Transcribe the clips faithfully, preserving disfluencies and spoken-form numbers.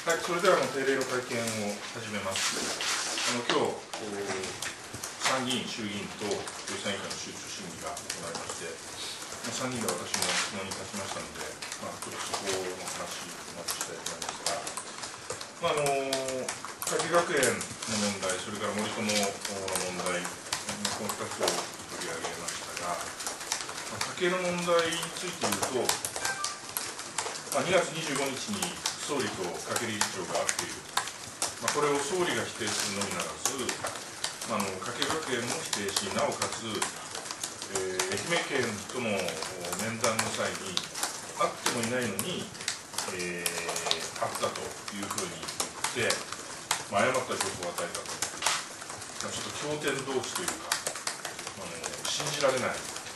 はい、それではあの定例の会見を始めます。あの今日、参議院、衆議院と予算委員会の集中審議が行われまして、参議院では私も質問に立ちましたので、まあ、ちょっとそこの話をまずしたいと思いますが、まあ、あの加計学園の問題、それから森友の問題、このふたつを取り上げましたが、まあ、家計の問題について言うと、まあ、にがつにじゅうごにちに総理と加計理事長が会っている、まあ、これを総理が否定するのみならず、まあ、あの加計学園も否定し、なおかつ、えー、愛媛県との面談の際に、会ってもいないのに、えー、会ったというふうに言って、まあ、誤った情報を与えたと、まあ、ちょっと経典同士というか、あの信じられない、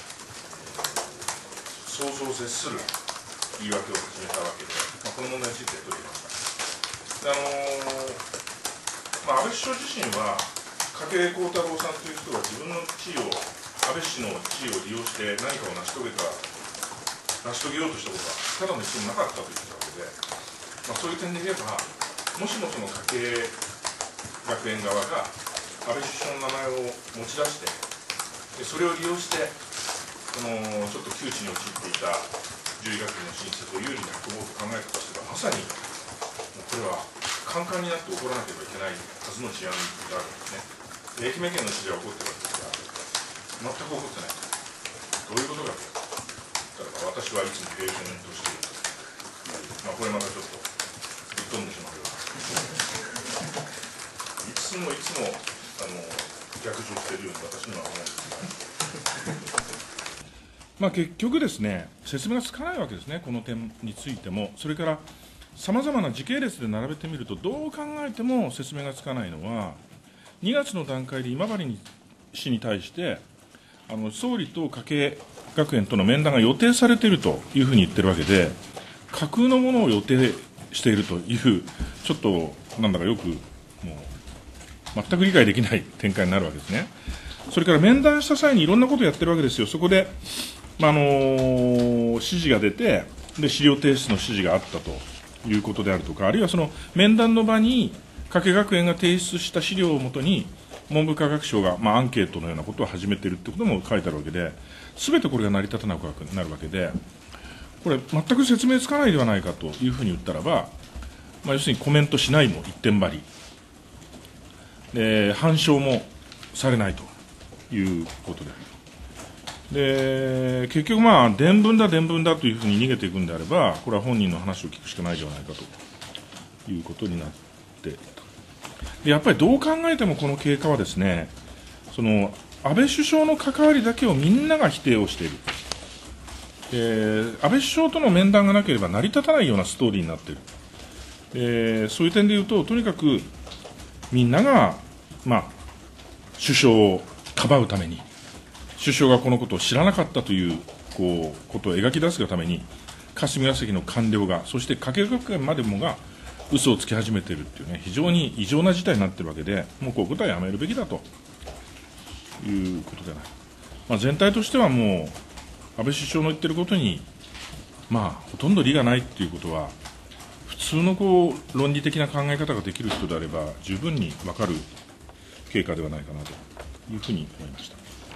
想像を絶する言い訳を始めたわけで、まあ、この問題について取り上げました。であのーまあ、安倍首相自身は、加計幸太郎さんという人が自分の地位を、安倍氏の地位を利用して何かを成し遂げた、成し遂げようとしたことは、ただの必要もなかったと言ってたわけで、まあ、そういう点で言えば、もしもその加計学園側が、安倍首相の名前を持ち出して、でそれを利用して、そのちょっと窮地に陥っていた獣医学園の進出を有利に運ぼうと考えたとすれば、まさにもうこれはカンカンになって起こらなければいけないはずの事案があるんですね。で愛媛県の知事は起こってるわけですが、全く起こってない。どういうことかというと、私はいつも平然としているという、まあ、これまたちょっとぶっ飛んでしまうような、いつもいつもあの逆上しているように私には思うんですが。 まあ結局ですね、説明がつかないわけですね、この点についても。それからさまざまな時系列で並べてみると、どう考えても説明がつかないのは、にがつの段階で今治氏に対して、あの総理と加計学園との面談が予定されているというふうに言ってるわけで、架空のものを予定しているという、ちょっとなんだかよく、もう全く理解できない展開になるわけですね。それから面談した際にいろんなことをやってるわけですよ。そこでまああのー、指示が出てで、資料提出の指示があったということであるとか、あるいはその面談の場に、加計学園が提出した資料をもとに、文部科学省が、まあ、アンケートのようなことを始めているということも書いてあるわけで、すべてこれが成り立たなくなるわけで、これ、全く説明つかないではないかというふうに言ったらば、まあ、要するにコメントしないも一点張り、で反証もされないということである。で結局、まあ、伝聞だ、伝聞だというふうに逃げていくんであれば、これは本人の話を聞くしかないではないかということになっていた。でやっぱりどう考えてもこの経過はですね、その安倍首相の関わりだけをみんなが否定をしている、えー、安倍首相との面談がなければ成り立たないようなストーリーになっている、えー、そういう点でいうと、とにかくみんなが、まあ、首相をかばうために、首相がこのことを知らなかったという、こうことを描き出すがために、霞が関の官僚が、そして加計学園までもが嘘をつき始めているというね、非常に異常な事態になっているわけで、もうこういうことはやめるべきだということでない。まあ、全体としてはもう、安倍首相の言っていることに、まあ、ほとんど理がないということは、普通のこう論理的な考え方ができる人であれば、十分に分かる経過ではないかなというふうに思いました。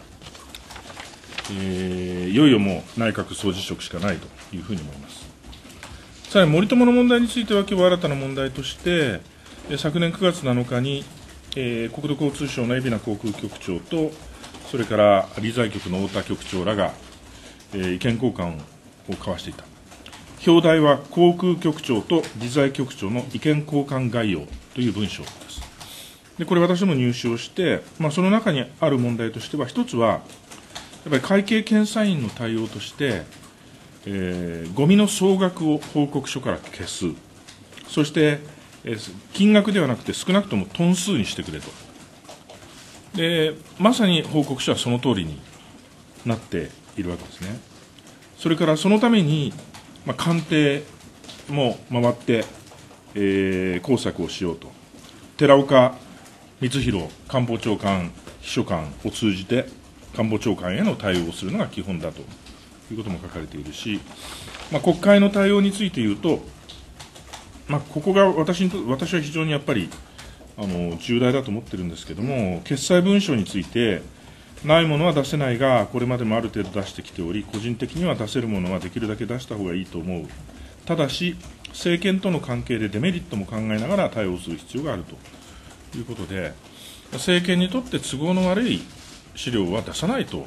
えー、いよいよもう内閣総辞職しかないというふうに思います。さらに森友の問題については、今日新たな問題として、昨年くがつなのかに、えー、国土交通省の海老名航空局長と、それから理財局の太田局長らが、えー、意見交換を交わしていた。表題は航空局長と理財局長の意見交換概要という文章です。でこれ、私も入手をして、まあ、その中にある問題としては、一つは、やっぱり会計検査院の対応として、えー、ゴミの総額を報告書から消す、そして、えー、金額ではなくて少なくともトン数にしてくれと。でまさに報告書はその通りになっているわけですね。それからそのために、まあ、官邸も回って、えー、工作をしようと、寺岡光弘官房長官秘書官を通じて、官房長官への対応をするのが基本だということも書かれているし、まあ、国会の対応について言うと、 まあ、ここが私にと私は非常にやっぱりあの重大だと思ってるんですけども、決裁文書について、ないものは出せないが、これまでもある程度出してきており、個人的には出せるものはできるだけ出した方がいいと思う、ただし、政権との関係でデメリットも考えながら対応する必要があるということで、政権にとって都合の悪い資料は出さないと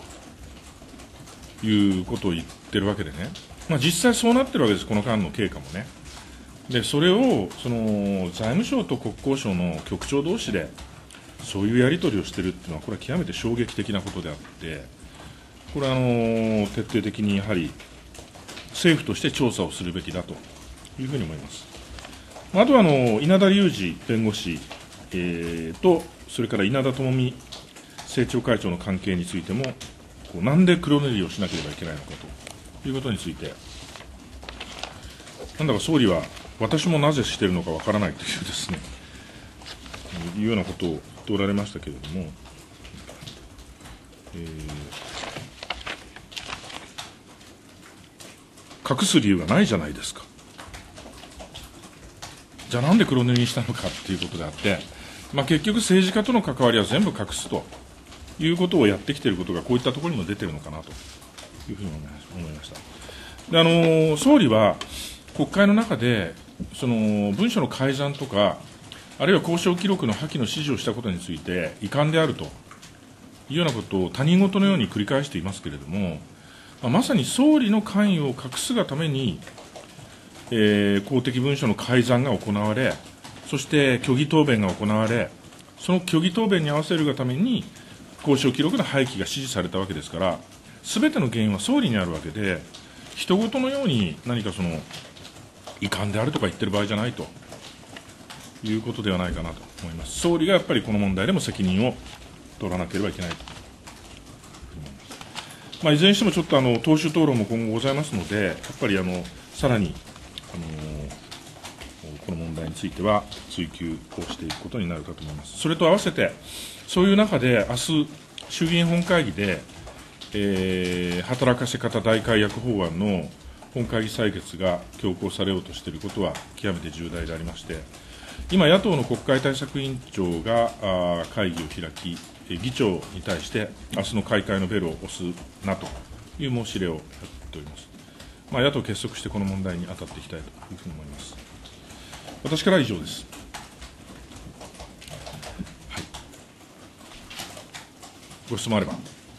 いうことを言ってるわけでね、まあ、実際そうなってるわけです、この間の経過もね。でそれをその財務省と国交省の局長同士でそういうやり取りをしているというのは、これは極めて衝撃的なことであって、これはあの徹底的にやはり政府として調査をするべきだというふうに思います。あとはあの稲田裕二弁護士、えー、と、それから稲田朋美政調会長の関係についても、こうなんで黒塗りをしなければいけないのかということについて、なんだか総理は、私もなぜしているのかわからないというですね、いうようなことを言っておられましたけれども、えー、隠す理由がないじゃないですか。じゃあなんで黒塗りにしたのかということであって、まあ、結局政治家との関わりは全部隠すということをやってきていることが、こういったところにも出ているのかなというふうに思いました。であの総理は国会の中でその文書の改ざんとか、あるいは交渉記録の破棄の指示をしたことについて遺憾であるというようなことを他人事のように繰り返していますけれども、まあ、まさに総理の関与を隠すがために、えー、公的文書の改ざんが行われ、そして虚偽答弁が行われ、その虚偽答弁に合わせるがために交渉記録の廃棄が指示されたわけですから、すべての原因は総理にあるわけで、人事のように何かその遺憾であるとか言ってる場合じゃないということではないかなと思います。総理がやっぱりこの問題でも責任を取らなければいけないと思います。まあ、いずれにしてもちょっとあの党首討論も今後ございますので、やっぱりあのさらにあのこの問題については追及をしていくことになるかと思います。それと合わせて、そういう中で明日衆議院本会議で、えー、働かせ方大改悪法案の本会議採決が強行されようとしていることは極めて重大でありまして、今、野党の国会対策委員長が会議を開き、議長に対して、明日の開会のベルを押すなという申し入れをやっております。まあ、野党結束してこの問題に当たっていきたいというふうに思います。私からは以上です。はい、ご質問あれば。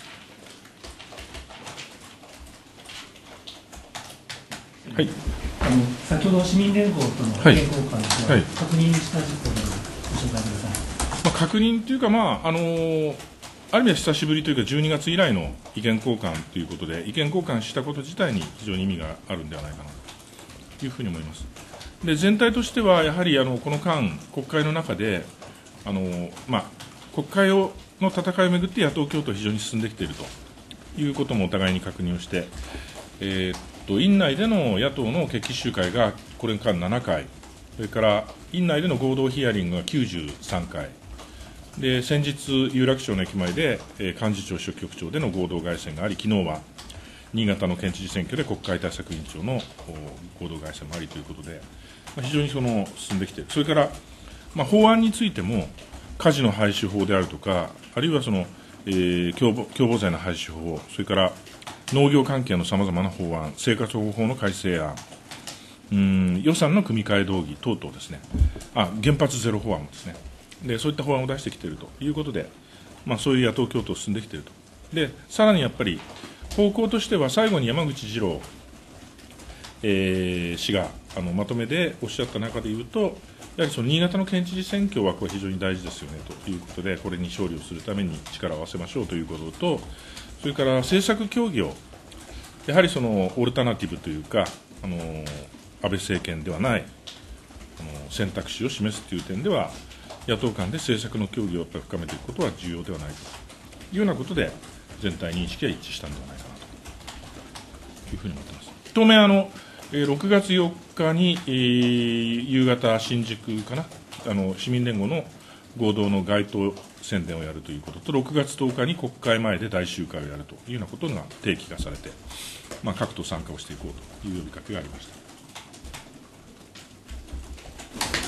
はい、 あの先ほど市民連合との意見交換で、はい、確認した事項をご紹介ください。 まあ、確認というか、まああのー、ある意味は久しぶりというか、じゅうにがつ以来の意見交換ということで、意見交換したこと自体に非常に意味があるんではないかなというふうに思います。で全体としては、やはりあのこの間、国会の中で、あのーまあ、国会をの戦いをめぐって野党共闘、非常に進んできているということもお互いに確認をして、えー院内での野党の決起集会がこれからななかい、それから院内での合同ヒアリングがきゅうじゅうさんかい、で先日、有楽町の駅前で、えー、幹事長、書記局長での合同凱旋があり、昨日は新潟の県知事選挙で国会対策委員長の合同凱旋もありということで、まあ、非常にその進んできている、それから、まあ、法案についても、カジノ廃止法であるとか、あるいはその、えー、共謀共謀罪の廃止法、それから農業関係のさまざまな法案、生活保護法の改正案、うん予算の組み替え動議等々ですね、あ原発ゼロ法案もですねで、そういった法案を出してきているということで、まあ、そういう野党共闘進んできていると。でさらにやっぱり方向としては、最後に山口二郎、えー、氏があのまとめでおっしゃった中でいうと、やはりその新潟の県知事選挙はこれ非常に大事ですよねということで、これに勝利をするために力を合わせましょうということと、それから政策協議を、やはりそのオルタナティブというか、あの安倍政権ではないあの選択肢を示すという点では、野党間で政策の協議をやっぱり深めていくことは重要ではないというようなことで、全体認識が一致したのではないかなというふうに思っています。当面あのろくがつよっかに、えー、夕方、新宿かな、あの市民連合の合同の街頭宣伝をやるということと、ろくがつとおかに国会前で大集会をやるというようなことが提起がされて、まあ、各党参加をしていこうという呼びかけがありました。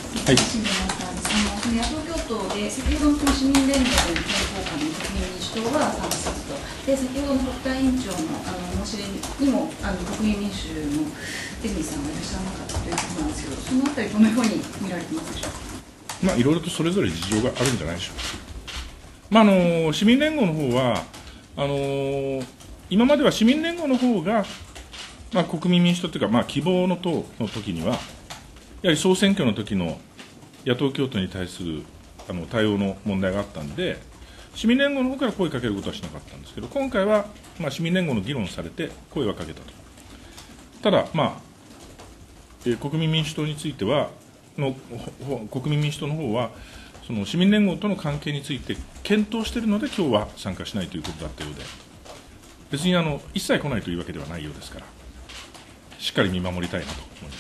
はい、その野党共闘で、先ほどの市民連合の意見交換の国民民主党は賛成すると、で先ほどの国対委員長のあの申し入れにもあの国民民主の出口さんがいらっしゃらなかったということなんですけど、そのあたり、どのように見られてますでしょうか。 まあ、いろいろとそれぞれ事情があるんじゃないでしょうか。まあ、あの市民連合の方はあの今までは市民連合の方が、まあ、国民民主党というか、まあ、希望の党の時には、やはり総選挙の時の野党共闘に対するあの対応の問題があったんで、市民連合の方から声をかけることはしなかったんですけど、今回は、まあ、市民連合の議論されて、声はかけたと。ただ、まあえー、国民民主党についてはの、国民民主党の方は、その市民連合との関係について検討しているので、今日は参加しないということだったようで、別にあの一切来ないというわけではないようですから、しっかり見守りたいなと思います。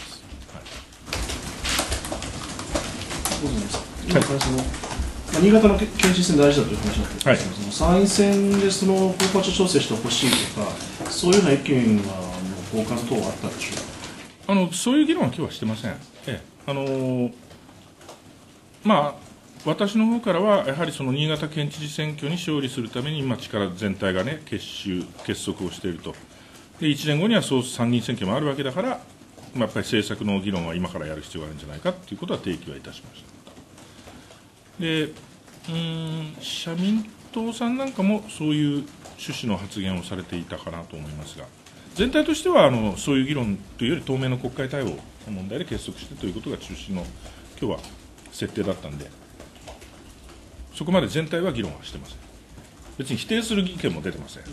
今からその、まあ、新潟の県知事選大事だという話だったんですけど、はい、その参院選でその候補者調整してほしいとか、そういうような意見は交換等はあったでしょうか。 あのそういう議論は今日はしてません。ええ、あのー、まあ、私の方からは、やはりその新潟県知事選挙に勝利するために、今、力全体が、ね、結集、結束をしていると、でいちねんごにはそう参議院選挙もあるわけだから、まあ、やっぱり政策の議論は今からやる必要があるんじゃないかということは提起はいたしました。でうーん社民党さんなんかもそういう趣旨の発言をされていたかなと思いますが、全体としてはあのそういう議論というより、当面の国会対応の問題で結束してということが中心の今日は設定だったんで、そこまで全体は議論はしてません。別に否定する意見も出てません。はい、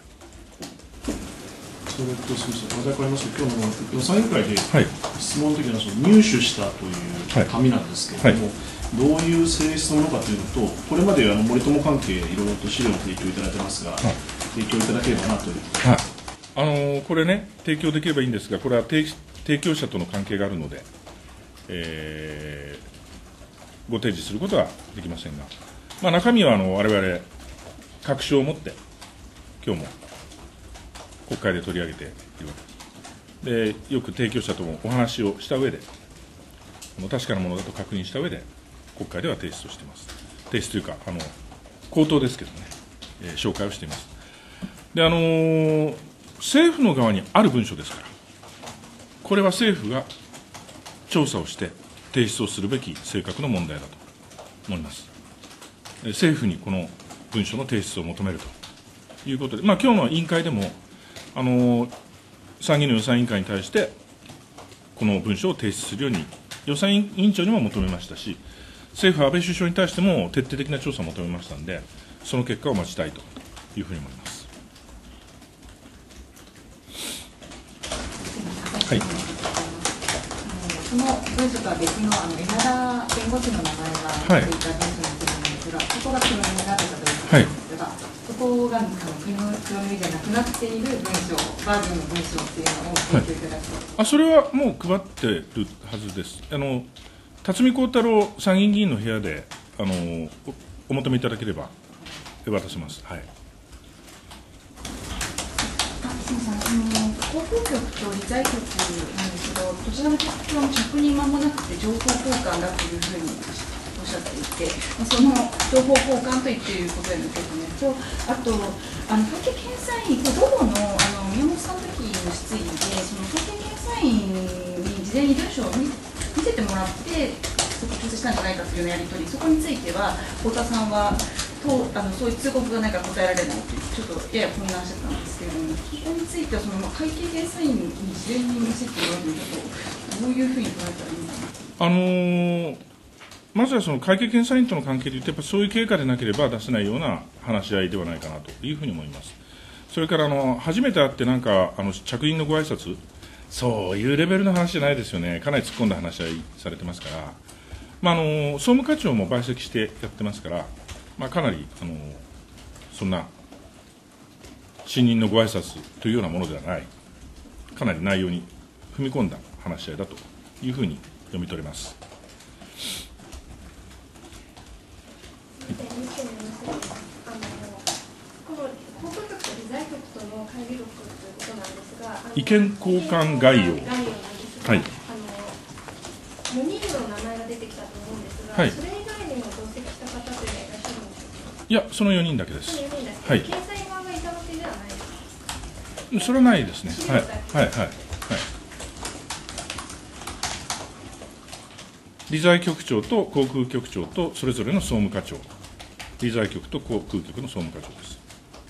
それとすみません、話題変わりますけど、今日の予算委員会で質問の時にはその入手したという紙なんですけれども、はいはい、どういう性質のものかというのと、これまであの森友関係、いろいろと資料を提供いただいてますが、はい、提供いただければなという。 はい、あのー、これね、提供できればいいんですが、これは 提, 提供者との関係があるので、えー、ご提示することはできませんが、まあ、中身はあの我々、確証を持って、今日も国会で取り上げているわけです。で、よく提供者ともお話をした上で、確かなものだと確認した上で、国会では提出をしています。提出というか、あの口頭ですけどね、えー、紹介をしています。で、あのー、政府の側にある文書ですから、これは政府が調査をして提出をするべき正確な問題だと思います。政府にこの文書の提出を求めるということで、まあ今日の委員会でも、あの参議院の予算委員会に対して、この文書を提出するように、予算委員長にも求めましたし、政府、安倍首相に対しても徹底的な調査を求めましたので、その結果を待ちたいというふうに思います。はい、 その文書とは別のあの稲田弁護士の名前が出ていた文書についてなんですが、そこが黒塗りになってたということなんですが、そこがあの黒塗りじゃなくなっている文書、バージョンの文書っていうのを提供いただくと、はい、 あそれはもう配ってるはずです。あの辰巳孝太郎参議院議員の部屋であの お, お求めいただければ渡せます。はい。 広報局と理財局なんですけど、どちらの局長も着任間もなくて情報交換だというふうにおっしゃっていて、その情報交換と言っていることへの受け止めと、あと、あの会計検査院、午後のあの宮本さんの時の質疑で、その会計検査院に事前に文書を見見せてもらって、そこ調整したんじゃないかというようなやり取り、そこについては、太田さんは、とあのそういう通告がないから答えられないという、ちょっとやや混乱してたんですけれども、そこについてはその、まあ、会計検査院に事前に見せているわけだと、どういうふうに捉えたらいいのかな。 あのー、まずはその会計検査院との関係でいうと、やっぱそういう経過でなければ出せないような話し合いではないかなというふうに思います。それからあの初めて会って、なんかあの着任のご挨拶、そういうレベルの話じゃないですよね、かなり突っ込んだ話し合いされてますから、まあ、あの総務課長も在籍してやってますから。まあ、かなりあのそんな新任のご挨拶というようなものではない、かなり内容に踏み込んだ話し合いだというふうに読み取れます。意見交換概要。はい。 よにんの名前が出てきはい、 それ以外にも同席した方というのはいらっしゃるんでしょうか。 いや、そのよにんだけです。 そのよにんです。 はい、 経済側がいたわけではないですか。 それはないですね。はい、はい、はい。はい、理財局長と航空局長とそれぞれの総務課長、理財局と航空局の総務課長です。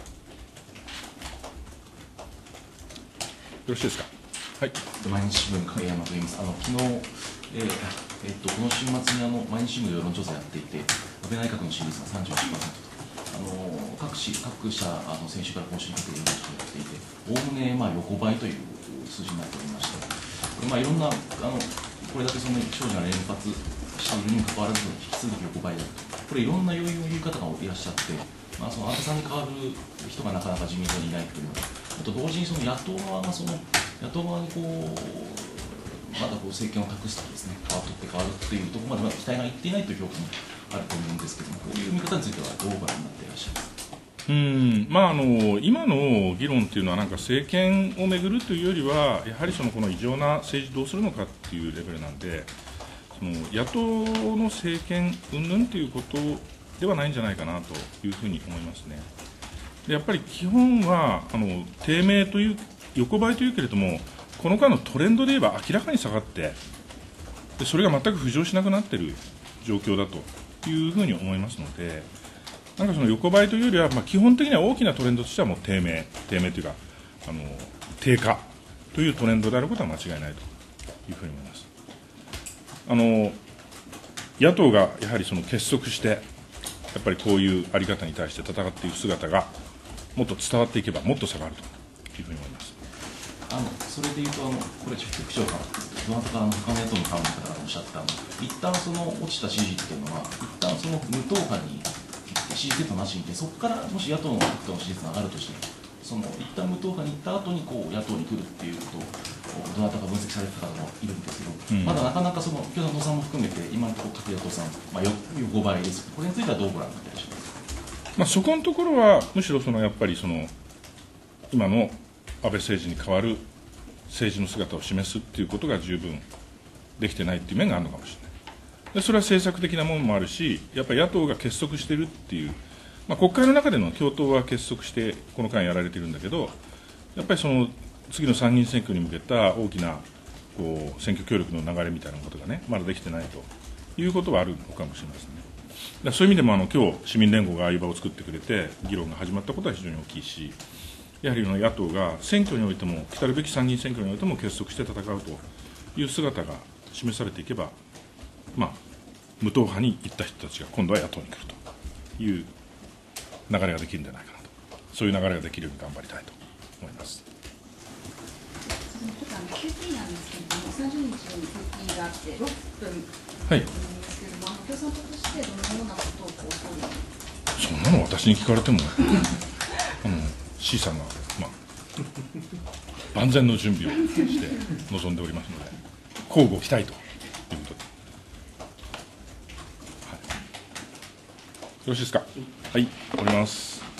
よろしいですか。はい。 毎日新聞影山と言います。あの昨日、えーえー、っとこの週末にあの毎日新聞で世論調査やっていて、安倍内閣の支持率が さんじゅうはちパーセント と、あの各市各社あの先週から今週にかけて世論調査やっていて、おおむねまあ横ばいという数字になっておりまして、まあいろんなあのこれだけその不祥事が連発しているにもかかわらず引き続き横ばいだと。これいろんな要因を言う方がいらっしゃって、まあその安倍さんに代わる人がなかなか自民党にいないというのは。あと同時にその野党側がその野党側にこうまだこう政権を託すとですね、変わって変わるっていうところまでまだ期待がいっていないという評価もあると思うんですけども、こういう見方についてはどうご覧になっていらっしゃいますか。 うんまあ、あの今の議論というのは、なんか政権をめぐるというよりは、やはりそのこの異常な政治どうするのかっていうレベルなんで、その野党の政権云々ということではないんじゃないかなというふうに思いますね。でやっぱり基本はあの低迷という横ばいというけれども、この間のトレンドで言えば明らかに下がって、でそれが全く浮上しなくなっている状況だというふうに思いますので、なんかその横ばいというよりは、まあ、基本的には大きなトレンドとしてはもう低迷、低迷というかあの低下というトレンドであることは間違いないというふうに思います。あの野党がやはりその結束して、やっぱりこういう在り方に対して戦っていく姿がもっと伝わっていけば、もっと下がるというふうに思います。 あのそれでいうと、あのこれ、局長から、どなたかあの他の野党の幹部の方がおっしゃったあの、一旦その落ちた支持っていうのは、一旦その無党派に支持率なしにいて、そこからもし野党の人の支持率が上がるとして、その一旦無党派に行った後にこう野党に来るっていうことを、どなたか分析されてた方もいるんですけど、うん、まだなかなかその、共産党さんも含めて、今のところ、各野党さん、まあ、横ばいです、これについてはどうご覧になっていらっしゃいますか。 まあ、そこのところは、むしろそのやっぱりその今の安倍政治に代わる政治の姿を示すっていうことが十分できてないっていう面があるのかもしれない。でそれは政策的なものもあるし、やっぱり野党が結束しているっていう、まあ、国会の中での共闘は結束してこの間やられているんだけど、やっぱりその次の参議院選挙に向けた大きなこう選挙協力の流れみたいなことがね、まだできてないということはあるのかもしれませんね。だそういう意味でもあの今日市民連合がああいう場を作ってくれて議論が始まったことは非常に大きいし、やはり野党が選挙においても、来たるべき参議院選挙においても結束して戦うという姿が示されていけば、まあ、無党派に行った人たちが今度は野党に来るという流れができるんじゃないかなと、そういう流れができるように頑張りたいと思います。 ちょっとあの キューティー なんですけれども、さんじゅうにちに キューティー があってろっぷんはいなんですけれども、共産党としてどのようなことをこう総理に。 そんなの私に聞かれてもあの C さんが、まあ、万全の準備をして臨んでおりますので、交互期待ということで、はい、よろしいですか。はい、終わります。